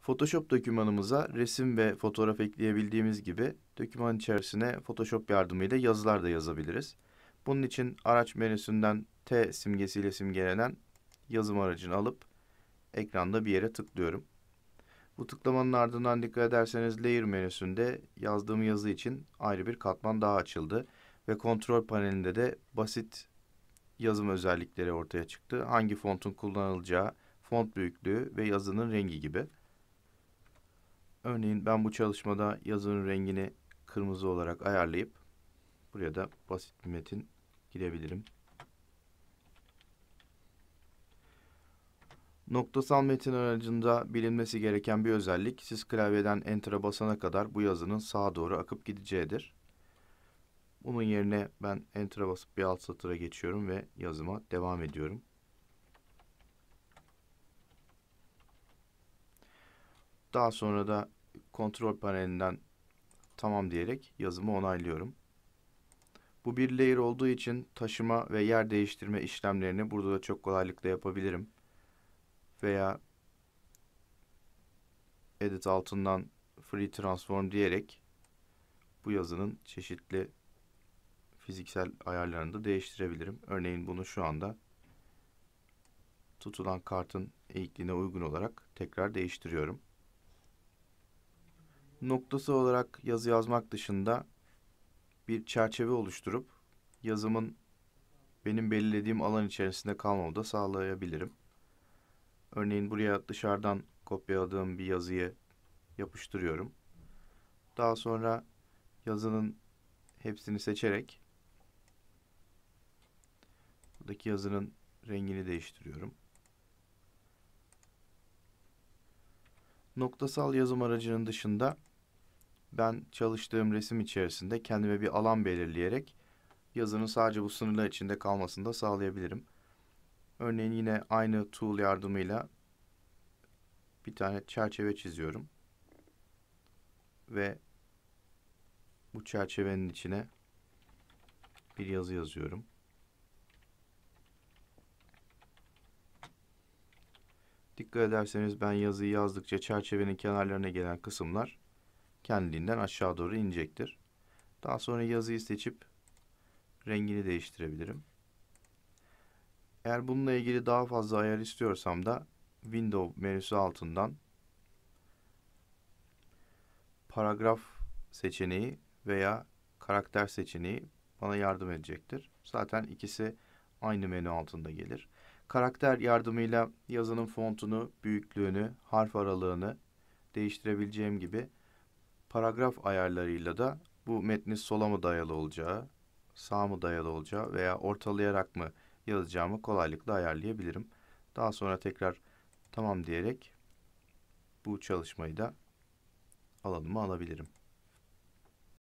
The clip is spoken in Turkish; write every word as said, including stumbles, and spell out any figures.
Photoshop dokümanımıza resim ve fotoğraf ekleyebildiğimiz gibi doküman içerisine Photoshop yardımıyla yazılar da yazabiliriz. Bunun için araç menüsünden T simgesiyle simgelenen yazım aracını alıp ekranda bir yere tıklıyorum. Bu tıklamanın ardından dikkat ederseniz Layer menüsünde yazdığım yazı için ayrı bir katman daha açıldı. Ve kontrol panelinde de basit yazım özellikleri ortaya çıktı. Hangi fontun kullanılacağı, font büyüklüğü ve yazının rengi gibi. Örneğin ben bu çalışmada yazının rengini kırmızı olarak ayarlayıp buraya da basit bir metin girebilirim. Noktasal metin aracında bilinmesi gereken bir özellik, siz klavyeden Enter'a basana kadar bu yazının sağa doğru akıp gideceğidir. Bunun yerine ben Enter'a basıp bir alt satıra geçiyorum ve yazıma devam ediyorum. Daha sonra da kontrol panelinden tamam diyerek yazımı onaylıyorum. Bu bir layer olduğu için taşıma ve yer değiştirme işlemlerini burada da çok kolaylıkla yapabilirim. Veya Edit altından Free Transform diyerek bu yazının çeşitli fiziksel ayarlarını da değiştirebilirim. Örneğin bunu şu anda tutulan kartın eğikliğine uygun olarak tekrar değiştiriyorum. Noktası olarak yazı yazmak dışında bir çerçeve oluşturup yazımın benim belirlediğim alan içerisinde kalmamı da sağlayabilirim. Örneğin buraya dışarıdan kopyaladığım bir yazıyı yapıştırıyorum. Daha sonra yazının hepsini seçerek buradaki yazının rengini değiştiriyorum. Noktasal yazım aracının dışında ben çalıştığım resim içerisinde kendime bir alan belirleyerek yazının sadece bu sınırlar içinde kalmasını da sağlayabilirim. Örneğin yine aynı tool yardımıyla bir tane çerçeve çiziyorum. Ve bu çerçevenin içine bir yazı yazıyorum. Dikkat ederseniz ben yazıyı yazdıkça çerçevenin kenarlarına gelen kısımlar kendiliğinden aşağı doğru inecektir. Daha sonra yazıyı seçip rengini değiştirebilirim. Eğer bununla ilgili daha fazla ayar istiyorsam da Window menüsü altından paragraf seçeneği veya karakter seçeneği bana yardım edecektir. Zaten ikisi aynı menü altında gelir. Karakter yardımıyla yazının fontunu, büyüklüğünü, harf aralığını değiştirebileceğim gibi paragraf ayarlarıyla da bu metnin sola mı dayalı olacağı, sağa mı dayalı olacağı veya ortalayarak mı yazacağımı kolaylıkla ayarlayabilirim. Daha sonra tekrar tamam diyerek bu çalışmayı da alanıma alabilirim.